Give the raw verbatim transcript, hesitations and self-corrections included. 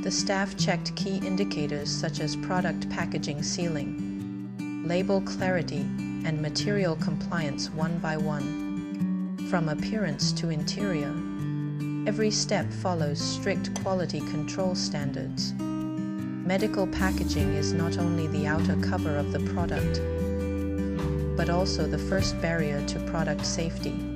The staff checked key indicators such as product packaging sealing, label clarity, and material compliance one by one. From appearance to interior, every step follows strict quality control standards. Medical packaging is not only the outer cover of the product, but also the first barrier to product safety.